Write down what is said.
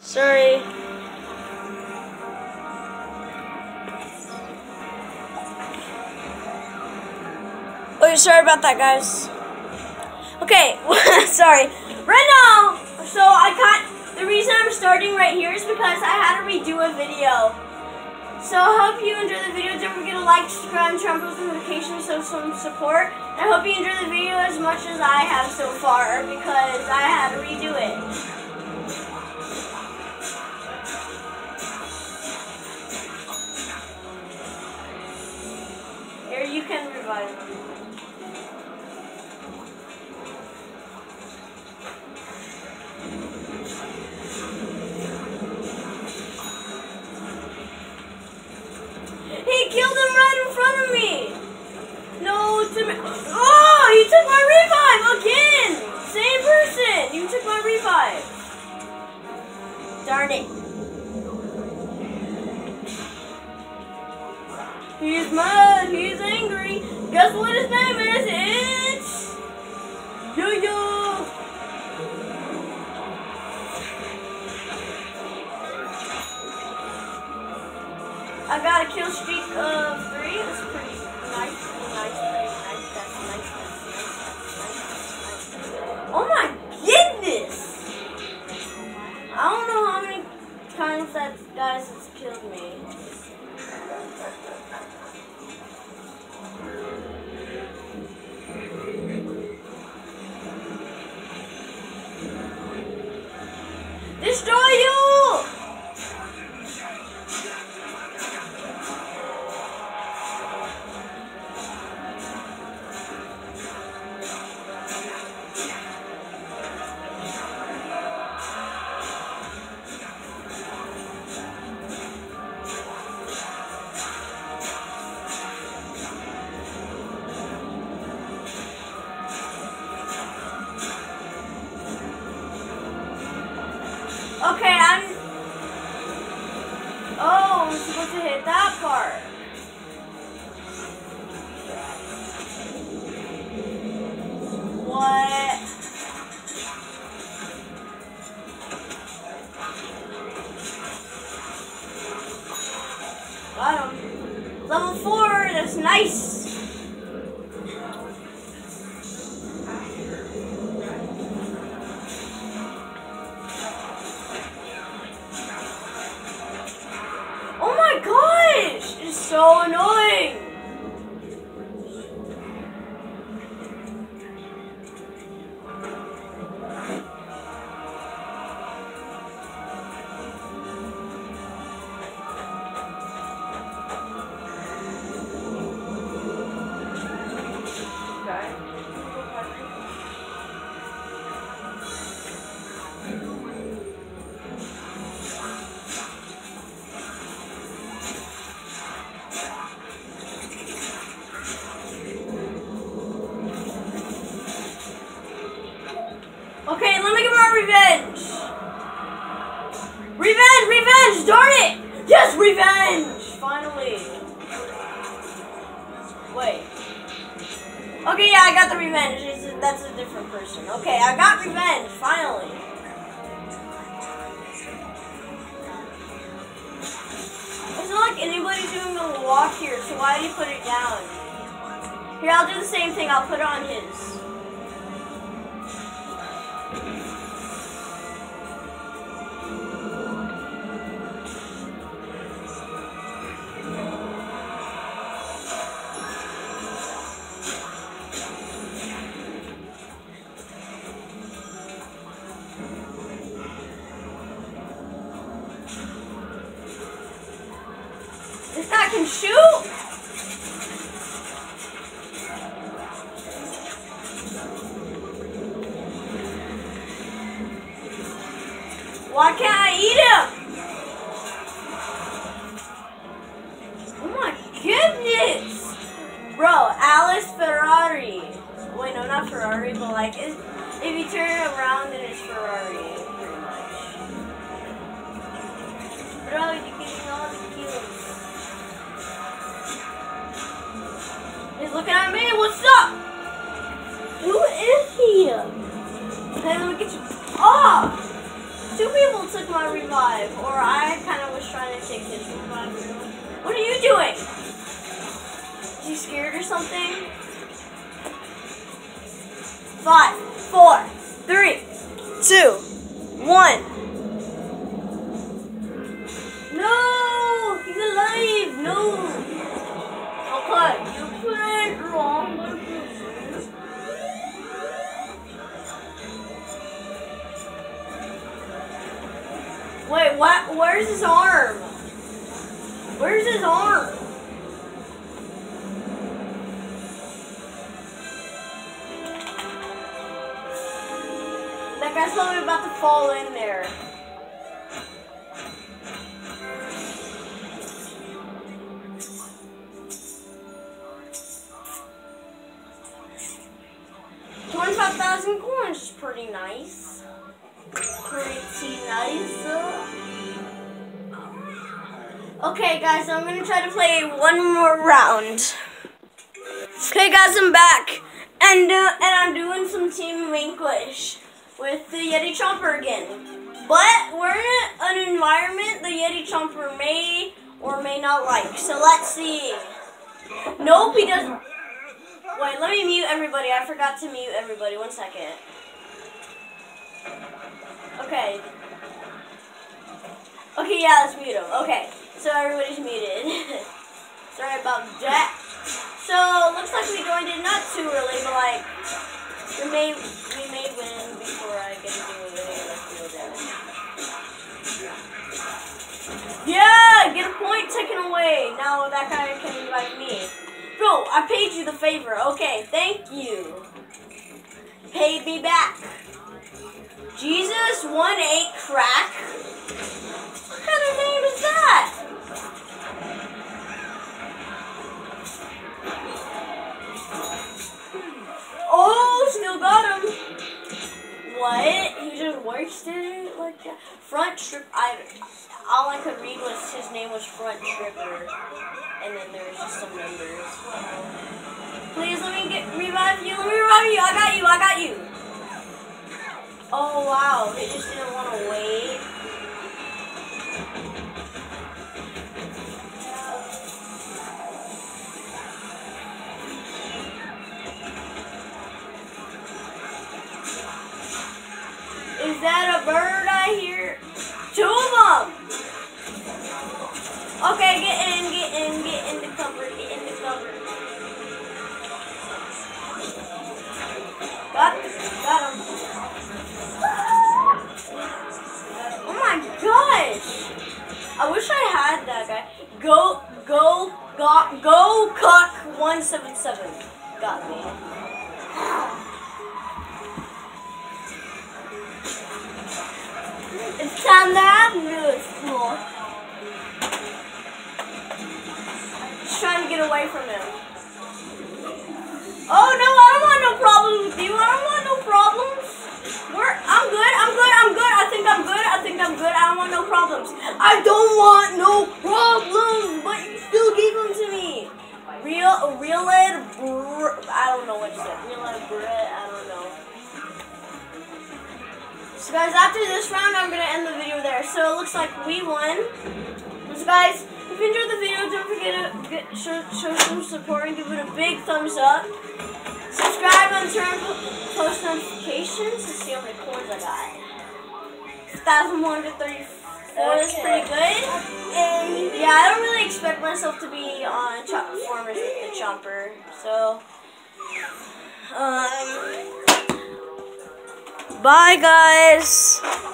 Sorry. Oh, sorry about that, guys. Okay, sorry. Right now, so the reason I'm starting right here is because I had to redo a video. So I hope you enjoy the video. Don't forget to like, subscribe, and turn on post notifications so some support. And I hope you enjoy the video as much as I have so far because I had to redo it. Here, you can revive me. He killed him right in front of me! No, oh, he took my revive again! Same person! You took my revive. Darn it. He's mad, he's angry. Guess what his name is? It's Yo-Yo! I got a kill streak of 3. That's pretty nice. That's nice. Oh my goodness! I don't know how many times that guy has killed me. Destroy you! Okay, I'm supposed to hit that part. What? Got him. Level 4, that's nice. It's so annoying. Okay, let me get my revenge. Revenge, darn it! Yes, revenge! Finally. Wait. Okay, yeah, I got the revenge. That's a different person. Okay, I got revenge, finally. It's not like anybody's doing the walk here, so why did you put it down? Here, I'll do the same thing. I'll put it on his. This guy can shoot! Why can't I eat him? Oh my goodness! Bro, Alice Ferrari. Wait, no, not Ferrari, but like, if you turn it around, then it's Ferrari, pretty much. Bro, you're getting all the kills. He's looking at me. What's up? Who is he? Okay, let me get you. Oh! 2 people took my revive, or I kind of was trying to take his revive. What are you doing? Is he scared or something? 5, 4, 3, 2, 1. No! He's alive! No! Okay, you played wrong. Wait, what? Where's his arm? Where's his arm? That guy's probably about to fall in there. $25,000 coins is pretty nice. Pretty nice. Okay, guys, I'm gonna try to play one more round. Okay, guys, I'm back, and I'm doing some Team Vanquish with the Yeti Chomper again. But we're in an environment the Yeti Chomper may or may not like. So let's see. Nope, he doesn't. Wait, let me mute everybody. I forgot to mute everybody. 1 second. Okay. Okay, yeah, let's mute him. Okay, so everybody's muted. Sorry about that. So, looks like we joined in not too early, but like, we may win before I get to do any field damage. Yeah, get a point taken away. Now that guy can revive me. Bro, I paid you the favor. Okay, thank you. Paid me back. Jesus 1-8 crack. What kind of name is that? Oh, still got him. What? He just wasted it like that? Front strip. All I could read was his name was Front Stripper, and then there was just some numbers. Please let me revive you. Let me revive you. I got you. I got you. Oh wow, he just didn't want to wait. Is that a bird I hear? 2 of them! Okay, get in the cover, get in the cover. Got him. Oh my gosh! I wish I had that guy. Go, Cuck 177. Got me. It's time to have news more. Just trying to get away from him. Oh no, I don't want no problems with you. I don't want no problems. I'm good. I think I'm good. I don't want no problems. I don't want no problems, but you still gave them to me. Real ed, I don't know what you said. Real ed, I don't know. So guys, after this round, I'm going to end the video there. So it looks like we won. So guys, if you enjoyed the video, don't forget to show some support and give it a big thumbs up. Subscribe and turn on post notifications to see how many coins I got. 1,134 is pretty good. Yeah, I don't really expect myself to be on Farmers with the Chomper. So, bye guys.